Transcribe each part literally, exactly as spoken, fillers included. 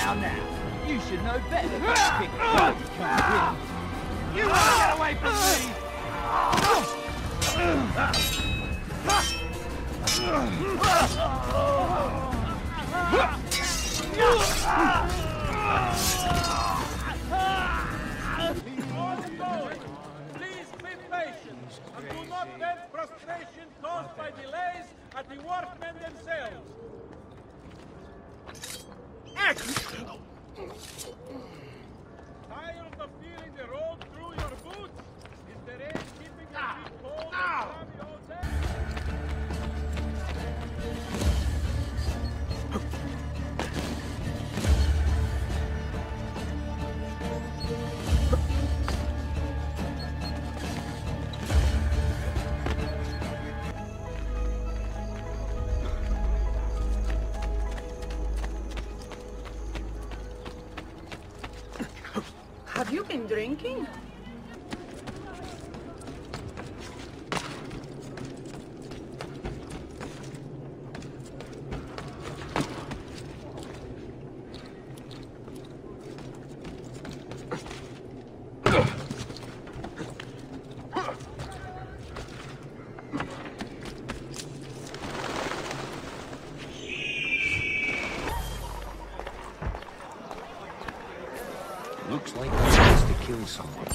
Now, now, you should know better than to pick a fight you can't win. You want to get away from me? Please be patient and do not vent frustration caused by delays at the workmen themselves. Tired of feeling the road through your boots? Is the rain keeping your feet cold and crabby all day? Have you been drinking? Looks like he wants to kill someone.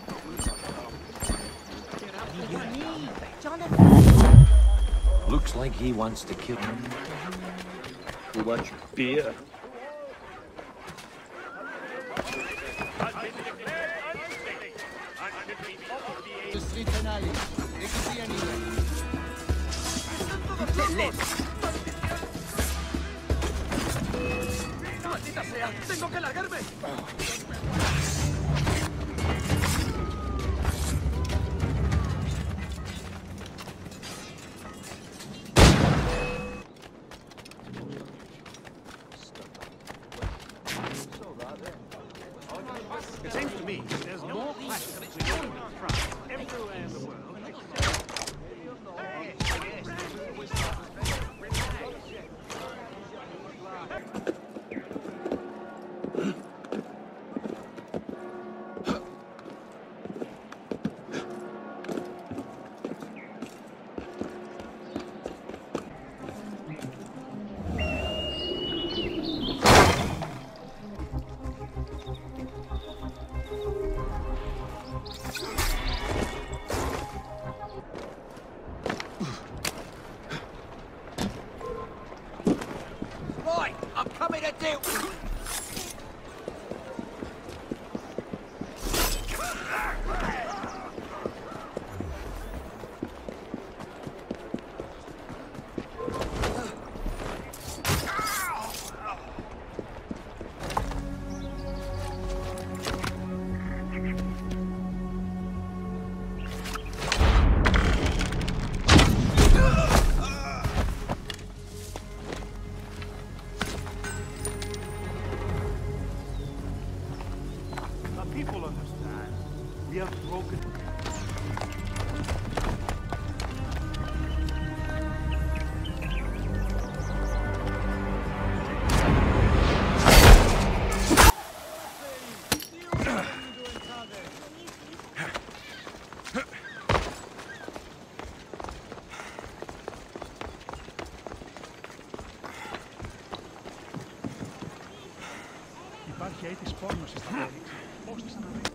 Looks like he wants to kill him. Too much beer. ¡Maldita sea! ¡Tengo que largarme! It seems to me there's no question everywhere in the world. Right, I'm coming to deal. People understand. We have broken. Υπάρχει αίτης πόρνος στα πόλη. Πώς θα αναλύσει.